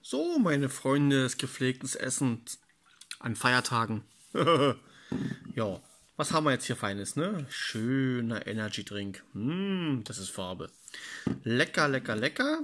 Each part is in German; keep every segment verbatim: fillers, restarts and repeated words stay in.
So, meine Freunde des gepflegten Essens an Feiertagen. Ja, was haben wir jetzt hier Feines, ne? Schöner Energy Drink. Hm, das ist Farbe. Lecker, lecker, lecker.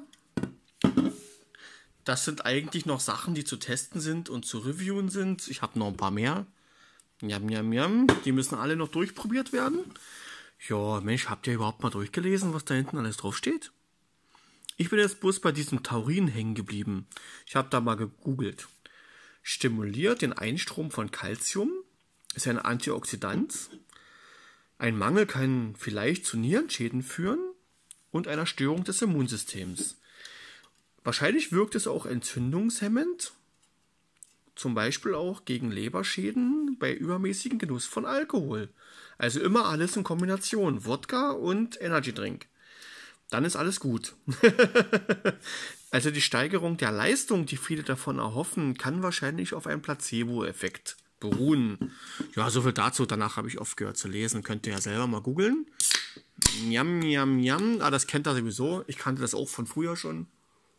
Das sind eigentlich noch Sachen, die zu testen sind und zu reviewen sind. Ich habe noch ein paar mehr. Jam, jam, jam. Die müssen alle noch durchprobiert werden. Ja, Mensch, habt ihr überhaupt mal durchgelesen, was da hinten alles drauf steht? Ich bin jetzt bloß bei diesem Taurin hängen geblieben. Ich habe da mal gegoogelt. Stimuliert den Einstrom von Calcium, ist ein Antioxidant. Ein Mangel kann vielleicht zu Nierenschäden führen und einer Störung des Immunsystems. Wahrscheinlich wirkt es auch entzündungshemmend, zum Beispiel auch gegen Leberschäden bei übermäßigem Genuss von Alkohol. Also immer alles in Kombination, Wodka und Energydrink. Dann ist alles gut. Also die Steigerung der Leistung, die viele davon erhoffen, kann wahrscheinlich auf einem Placebo-Effekt beruhen. Ja, soviel dazu. Danach habe ich aufgehört zu lesen. Könnt ihr ja selber mal googeln. Jam, jam, jam. Ah, das kennt ihr sowieso. Ich kannte das auch von früher schon.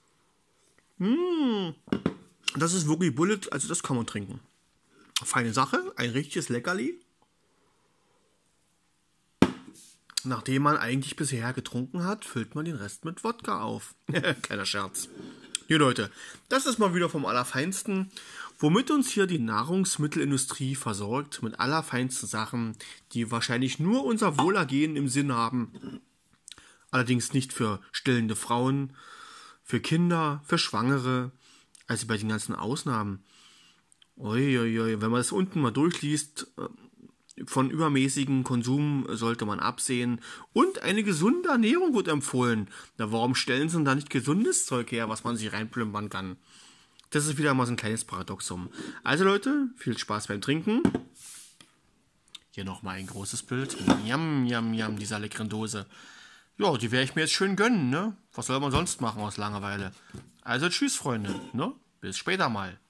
Hm. Das ist wirklich Bullet, also das kann man trinken. Feine Sache, ein richtiges Leckerli. Nachdem man eigentlich bisher getrunken hat, füllt man den Rest mit Wodka auf. Kleiner Scherz. Hier Leute, das ist mal wieder vom Allerfeinsten, womit uns hier die Nahrungsmittelindustrie versorgt mit allerfeinsten Sachen, die wahrscheinlich nur unser Wohlergehen im Sinn haben. Allerdings nicht für stillende Frauen, für Kinder, für Schwangere, also bei den ganzen Ausnahmen. Uiuiui, wenn man das unten mal durchliest, von übermäßigem Konsum sollte man absehen. Und eine gesunde Ernährung wird empfohlen. Na, warum stellen sie denn da nicht gesundes Zeug her, was man sich reinplümpern kann? Das ist wieder mal so ein kleines Paradoxum. Also Leute, viel Spaß beim Trinken. Hier nochmal ein großes Bild. Jam, jam, jam, dieser leckeren Dose. Ja, die werde ich mir jetzt schön gönnen, ne? Was soll man sonst machen aus Langeweile? Also tschüss, Freunde, ne? Bis später mal.